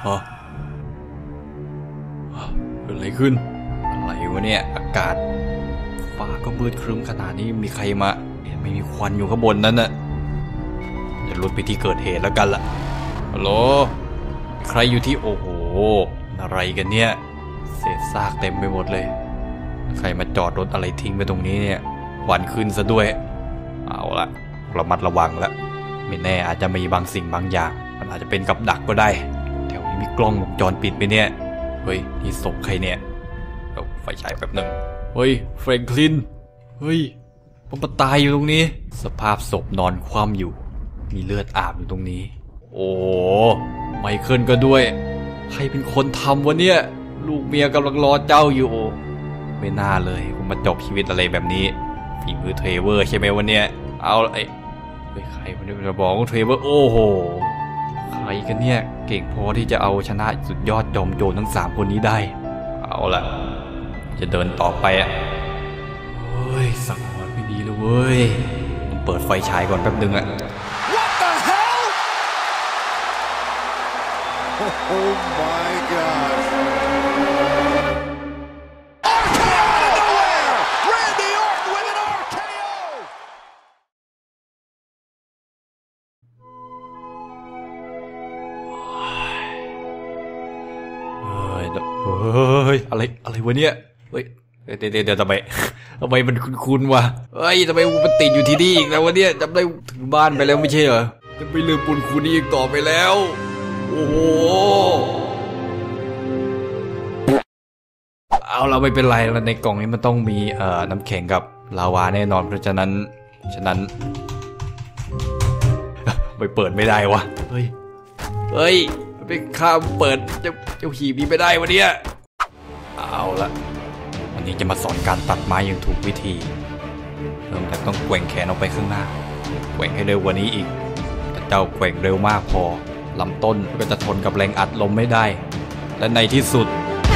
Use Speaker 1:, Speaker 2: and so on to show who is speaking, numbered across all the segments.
Speaker 1: ฮะเกิดอะไรขึ้นอะไรวะเนี่ยอากาศฟ้าก็มืดครึ้มขนาดนี้มีใครมาไม่มีควันอยู่ข้างบนนั้นน่ะจะลดไปที่เกิดเหตุแล้วกันล่ะฮัลโหลใครอยู่ที่โอ้โหอะไรกันเนี่ยเศษซากเต็มไปหมดเลยใครมาจอดรถอะไรทิ้งไปตรงนี้เนี่ยควันขึ้นซะด้วยเอาละระมัดระวังแล้วไม่แน่อาจจะมีบางสิ่งบางอย่างมันอาจจะเป็นกับดักก็ได้แถวนี้มีกล้องวงจรปิดไปเนี่ยเฮ้ยนี่ศพใครเนี่ยเอาไฟฉายแป๊บหนึ่งเฮ้ยแฟรงคลินเฮ้ยมันมาตายอยู่ตรงนี้สภาพศพนอนคว่ำอยู่มีเลือดอาบอยู่ตรงนี้โอ้ไมเคิลก็ด้วยใครเป็นคนทำวะเนี่ยลูกเมียกำลังรอเจ้าอยู่ไม่น่าเลยคุณมาจบชีวิตอะไรแบบนี้ฝีมือเทรเวอร์ใช่ไหมวะเนี่ยเอาไอ้ใครมันจะบอกว่าเทรเวอร์โอ้โหใครกันเนี่ยเก่งพอที่จะเอาชนะสุดยอดจอมโจรทั้ง3คนนี้ได้เอาล่ะจะเดินต่อไปอ่ะเฮ้ยสังหรณ์ไม่ดีเลยเว้ยผมเปิดไฟฉายก่อนแป๊บนึงอ่ะ
Speaker 2: Oh my God! Randy Orton with an RKO!
Speaker 1: เฮ้ยอะไรวะเนี่ยเฮ้ยเดี๋ยวทำไมมันคุ้นๆวะเฮ้ยทำไมมันติดอยู่ที่นี่อีกแล้ววะเนี่ยจำได้ถึงบ้านไปแล้วไม่ใช่เหรอจะไม่ลืมบุญคุณนี้อีกต่อไปแล้วโอ้โหเอาเราไม่เป็นไรแล้วในกล่องนี้มันต้องมีน้ำแข็งกับลาวาแน่นอนเพราะฉะนั้นไม่เปิดไม่ได้วะเฮ้ยไปข้ามเปิดเจ้าหีบนี้ไม่ได้วะเนี่ยเอาละวันนี้จะมาสอนการตัดไม้อย่างถูกวิธีเริ่มจากต้องแกว่งแขนออกไปข้างหน้าแกว่งให้เร็วกว่านี้อีกแต่เจ้าแกว่งเร็วมากพอลำต้นก็จะทนกับแรงอัดลมไม่ได้และในที่สุด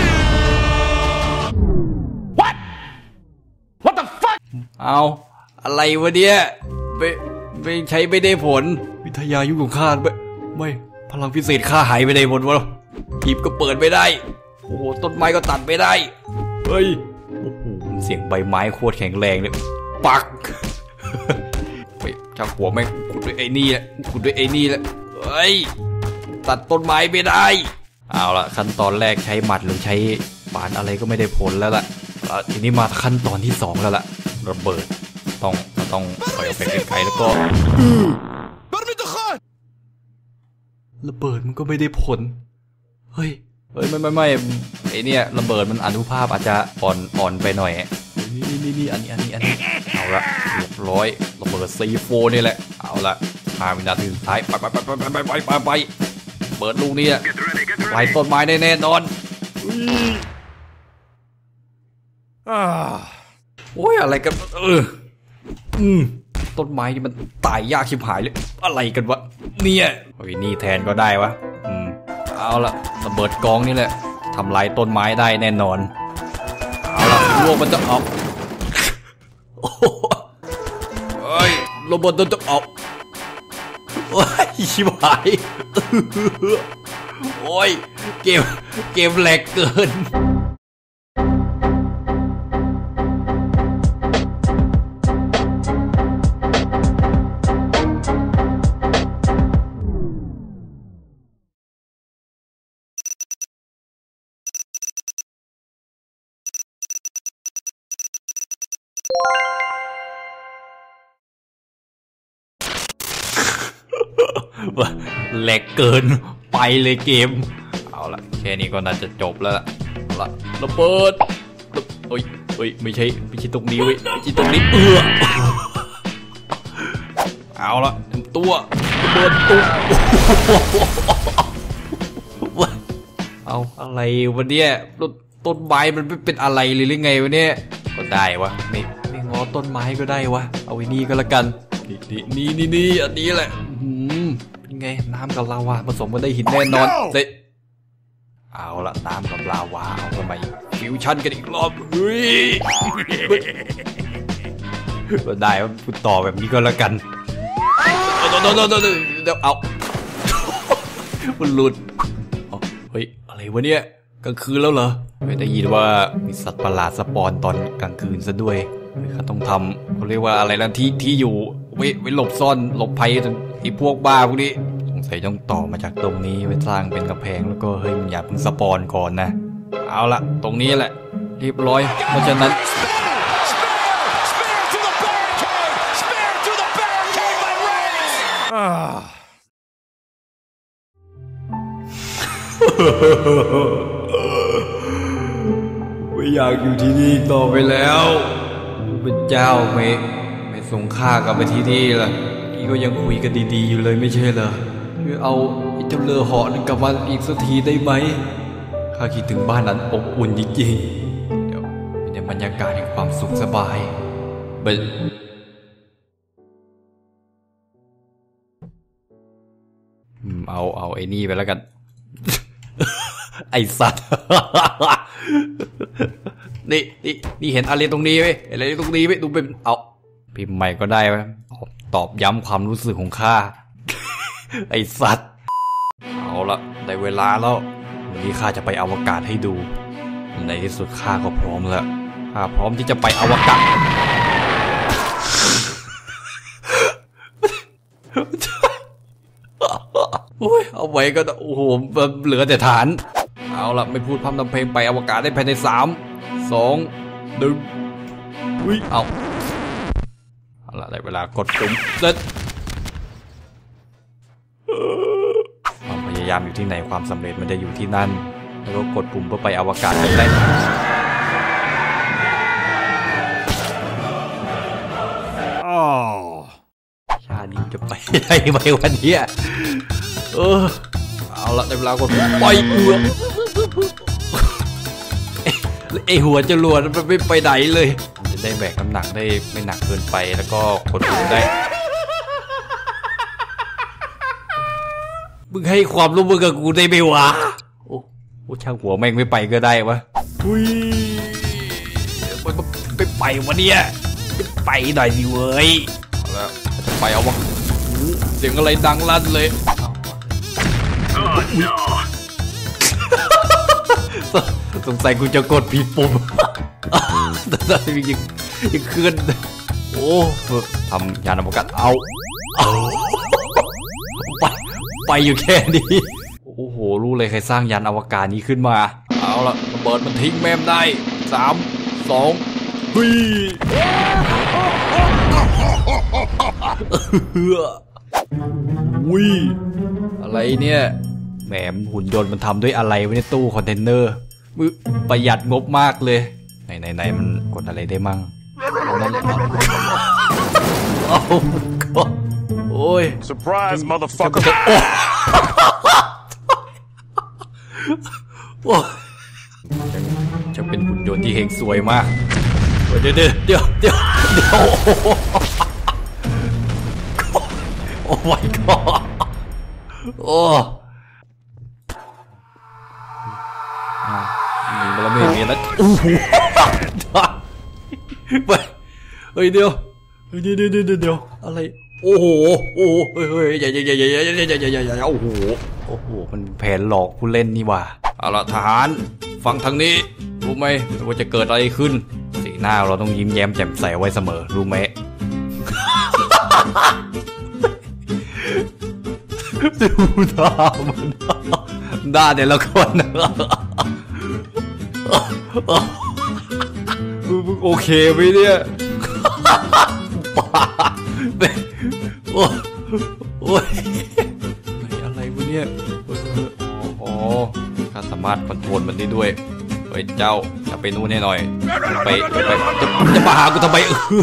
Speaker 1: What the fuck เอาอะไรวะเนี่ยไม่ใช้ไม่ได้ผลวิทยายุทธของข้าไม่พลังพิเศษข้าหายไปไหนหมดวะหีบก็เปิดไม่ได้โอ้โหต้นไม้ก็ตัดไม่ได้เฮ้ยโอ้โหเสียงใบไม้โคตรแข็งแรงเลยปักไปช่างหัวแม่งขุดด้วยไอ้นี่แหละเฮ้ยตัดต้นไม้ไม่ได้เอาละขั้นตอนแรกใช้หมัดหรือใช้ปานอะไรก็ไม่ได้ผลแล้วล่ะทีนี้มาขั้นตอนที่2แล้วล่ะระเบิดต้องปล่อยออกไปไกลๆแล้วก็ระเบิดมันก็ไม่ได้ผลเฮ้ยไม่ไอเนี่ยระเบิดมันอนุภาพอาจจะอ่อนไปหน่อยนี่อันนี้เอาละเรียบร้อยระเบิดC4นี่แหละเอาละ5 วินาทีสุดท้ายไปเปิดลูกนี้ไล่ต้นไม้ได้แน่นอนโอ้ยอะไรกันต้นไม้นี่มันตายยากชิบหายเลยอะไรกันวะเนี่ยโอ้ยนี่แทนก็ได้วะเอาละระเบิดกองนี่แหละทำลายต้นไม้ได้แน่นอนเอาละลูกมันจะออกเฮ้ยระเบิดจะออกโอ้ยชิบหายโอ้ยเกมแหลกเกินแหลกเกินไปเลยเกมเอาละแค่นี้ก็น่าจะจบแล้วล่ะระเบิดเฮ้ยไม่ใช่ตรงนี้เว้ยไม่ใช่ตรงนี้เอาละทำตัวระเบิดตุ๊บเอาอะไรวะเนี่ยต้นไม้มันไม่เป็นอะไรเลยหรือไงวะเนี่ยก็ได้วะไม่งอต้นไม้ก็ได้วะเอาไว้นี่ก็แล้วกันนี่อันนี้แหละเป็นไงน้ำกับลาวาผสมกันได้หินแน่นอนเสร็จเอาละน้ำกับลาวาเอาทำไมฟิวชั่นกันอีกรอบเฮ้ยก็ได้พูดต่อแบบนี้ก็แล้วกันเดี๋ยวเอามันหลุดเฮ้ยอะไรวะเนี่ยกลางคืนแล้วเหรอไม่ได้ยินว่ามีสัตว์ประหลาดสปอนตอนกลางคืนซะด้วยเขาต้องทำเขาเรียกว่าอะไรนะที่อยู่ไว้หลบซ่อนหลบภัยไอ้พวกบ้าพวกนี้สงสัยต้องต่อมาจากตรงนี้ไว้สร้างเป็นกำแพงแล้วก็เฮ้ยอย่าเพิ่งสปอนก่อนนะเอาละตรงนี้แหละเรียบร้อยเพราะฉะนั้นไม่อยากอยู่ที่นี่ต่อไปแล้วเป็นเจ้าไม่ส่งข้ากลับไปที่นี่ล่ะนี่ก็ยังคุยกันดีๆอยู่เลยไม่ใช่เหรอคือเอาไอ้เจ้าเรือเหาะนึงกลับมาอีกสักทีได้ไหมข้าคิดถึงบ้านนั้นอบอุ่นจริงๆเดี๋ยวเป็นบรรยากาศแห่งความสุขสบายเอาไอ้นี่ไปแล้วกัน ไอสัตว์ นี่เห็นอะไรตรงนี้ไหมอะไรตรงนี้ไหมดูเป็นเอาพิมพ์ใหม่ก็ได้ไหมตอบย้ำความรู้สึกของข้า ไอสัตว์เอาละได้เวลาแล้ววันนี้ข้าจะไปอวกาศให้ดูในที่สุดข้าก็พร้อมแล้วข้าพร้อมที่จะไปอวกาศ โอ้ยเอาไว้ก็โอ้โหเหลือแต่ฐานเอาละไม่พูดพร่ำทำเพลงไปอวกาศได้ภายใน3 2 1อุ้ยเอาละได้เวลากดปุ่มเสร็จความพยายามอยู่ที่ไหนความสำเร็จมันจะอยู่ที่นั่นแล้วก็กดปุ่มเพื่อไปอวกาศกันได้ชาดิมจะไปได้ไหมวันนี้เอาละได้เวลากดปล่อยไอหัวจรวดมันไม่ไปไหนเลยจะได้แบกน้ำหนักได้ไม่หนักเกินไปแล้วก็กดปุ่มได้มึงให้ความร่วมมือกับกูได้ไหมวะโอ้ช่างหัวแม่งไม่ไปก็ได้วะอุ้ยมันไม่ไปวะเนี่ยไปหน่อยสิเว้ยเอาละจะไปเอาวะเสียงอะไรดังลั่นเลยสงสัยกูจะกดผิดปุ่มแต่ยังเคลื่อนโอ้ทำยานอวกาศเอาไปอยู่แค่นี้โอ้โหรู้เลยใครสร้างยานอวกาศนี้ขึ้นมาเอาละระเบิดมันทิ้งแม่มได้3 2วิ่งอะไรเนี่ยแหมหุ่นยนต์มันทำด้วยอะไรไว้ในตู้คอนเทนเนอร์ประหยัดงบมากเลยไหนมันกดอะไรได้มั่งนั่นโอ้ย
Speaker 2: Surprise, motherfucker!
Speaker 1: จะเป็นหุ่นยนต์ที่เฮงสวยมากเดี๋ยวโอ้ my god โอ้มีบารมีมีแล้วโอ้โหไปเฮ้ยเดี๋ยวอะไรโอ้โหเฮ้ยอย่าโอ้โหมันแผนหลอกผู้เล่นนี่ว่าเอาละทหารฟังทางนี้รู้ไหมว่าจะเกิดอะไรขึ้นสีหน้าเราต้องยิ้มแย้มแจ่มใสไว้เสมอรู้ไหมดูหน้ามันด่าเดี๋ยวละคนมึงโอเคไหมเนี่ยโอ้ยอะไรวะเนี่ยอ๋อข้าสามารถคอนโทรลมันได้ด้วยเฮ้ยเจ้าจะไปนู่นให้หน่อยไปจะมาหากูทำไม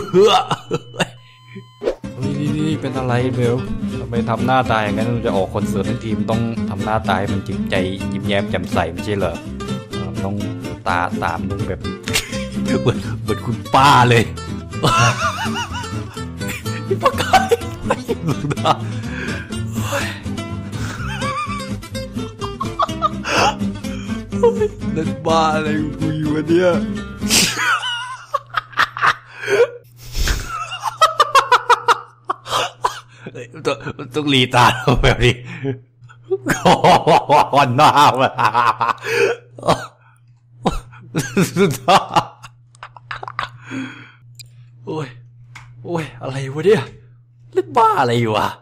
Speaker 1: นี่เป็นอะไรเบลทำไมทำหน้าตาอย่างนั้นจะออกคอนเสิร์ตทั้งทีมต้องทำหน้าตาให้มันจิตใจยิ้มแย้มแจ่มใสไม่ใช่เหรอต้องตาตามต้องแบบเหมือนคุณป้าเลยนี่ปากกาเล่นบ้าอะไรกูอยู่วะเนี่ยต้องรีตาแบบนี้หน้ามันโอ้ยโอ้ยอะไรวะเนี่ยเล่นบ้าอะไรอยู่อ่ะ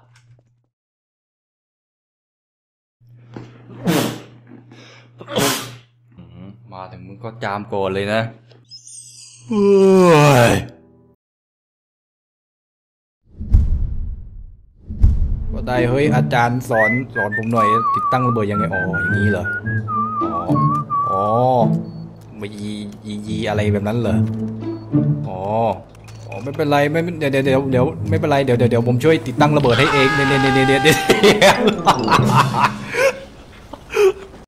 Speaker 1: มาถึงมึงก็จามก่อนเลยนะเฮ้ยก็ได้เฮ้ยอาจารย์สอนผมหน่อยติดตั้งระเบิดยังไงอ๋ออย่างนี้เหรออ๋อมายีอะไรแบบนั้นเหรออ๋อไม่เป็นไรไม่เดี๋ยวไม่เป็นไรเดี๋ยวผมช่วยติดตั้งระเบิดให้เองเนี่ย